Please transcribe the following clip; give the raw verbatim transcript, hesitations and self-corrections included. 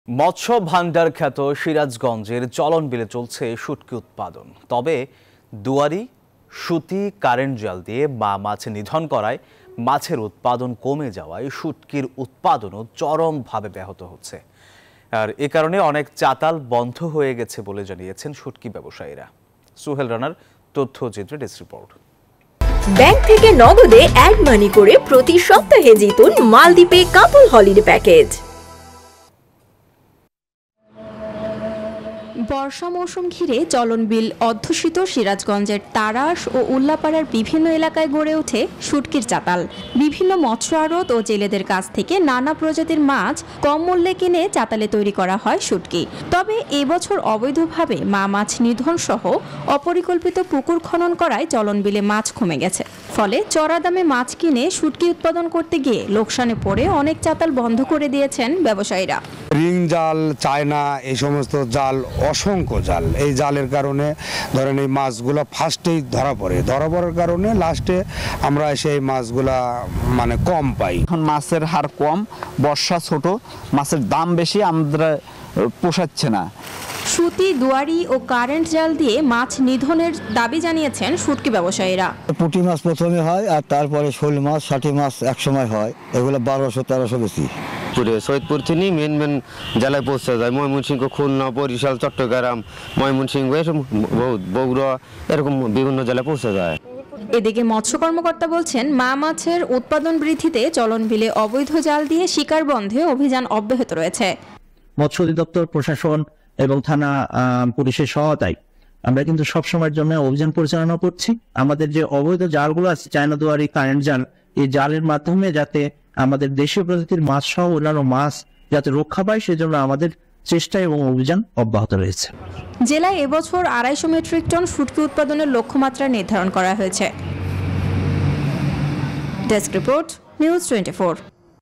মৎস্য ভান্ডার খ্যাত সিরাজগঞ্জের চলনবিলে চলছে শুটকি উৎপাদন। তবে দুয়ারি, সুতি, কারেন্ট জাল দিয়ে মা মাছ নিধন করায় মাছের উৎপাদন কমে যাওয়ায় শুটকির উৎপাদনও চরমভাবে ব্যাহত হচ্ছে। আর এ কারণে অনেক চাতাল বন্ধ হয়ে গেছে বলে জানিয়েছেন শুটকি ব্যবসায়ীরা। সুহেল রানার তথ্যচিত্রে ডেস্ক রিপোর্ট। ব্যাংক থেকে নগদে অ্যাড মানি করে প্রতি সপ্তাহে জিতুন মালদ্বীপে কাপল হলিডে প্যাকেজ। বর্ষা মৌসুম ঘিরে চলনবিল অধ্যুষিত সিরাজগঞ্জের তারাস ও উল্লাপাড়ার বিভিন্ন এলাকায় গড়ে ওঠে শুটকির চাতাল। বিভিন্ন মৎস্য আড়ত ও জেলেদের কাছ থেকে নানা প্রজাতির মাছ কম মূল্যে কিনে চাতালে তৈরি করা হয় শুটকি। তবে এবছর অবৈধভাবে মা মাছ নিধন সহ অপরিকল্পিত পুকুর খনন করায় চলনবিলে মাছ কমে গেছে। ফলে চড়া দামে মাছ কিনে শুটকি উৎপাদন করতে গিয়ে লোকসানে পড়ে অনেক চাতাল বন্ধ করে দিয়েছেন ব্যবসায়ীরা। রিং জাল, চায়না, এই সমস্ত জাল, অসংখ্য জাল, এই জালের কারণে ধরেন এই মাছগুলো ফার্স্টেই ধরা পড়ে ধরা পড়ার কারণে লাস্টে আমরা সেই মাছগুলা মানে কম পাই। এখন মাছের হার কম, বর্ষা ছোট, মাছের দাম বেশি, আমরা পোষাচ্ছে না। সুতি, দুয়ারি ও কারেন্ট জাল দিয়ে মাছ নিধনের দাবি জানিয়েছেন শুটকি ব্যবসায়ীরা। পুঁটি মাছ প্রথমে হয় আর তারপরে শোল মাছ, ষাটি মাছ এক সময় হয়, এগুলো বারোশো তেরোশো বেশি। সৈয়দপুর থেকে মেন মেন জেলায় পৌঁছে যায়, ময়মনসিংহ, খুলনা, বরিশাল, চট্টগ্রাম, ময়মনসিংহ, এসব বহুত বগুড়া, এরকম বিভিন্ন জেলায় পৌঁছে যায়। এদিকে মৎস্য কর্মকর্তা বলছেন, মা মাছের উৎপাদন বৃদ্ধিতে চলনবিলে অবৈধ জাল দিয়ে শিকার বন্ধে অভিযান অব্যাহত রয়েছে। মৎস্য অধিদপ্তর, প্রশাসন এবং থানা পুলিশের সহায়তায় আমরা কিন্তু সবসময়ের জন্য অভিযান পরিচালনা করছি। আমাদের যে অবৈধ জালগুলো আছে, চায়না দুয়ারি, কারেন্ট জাল, এই জালের মাধ্যমে যাতে আমাদের দেশীয় প্রজাতির মাছ সহ অন্যান্য মাছ যাতে রক্ষা পায়, সেজন্য আমাদের চেষ্টা এবং অভিযান অব্যাহত রয়েছে। জেলায় এবছর আড়াইশো মেট্রিক টন শুটকি উৎপাদনের লক্ষ্যমাত্রা নির্ধারণ করা হয়েছে। Desk report, news twenty four.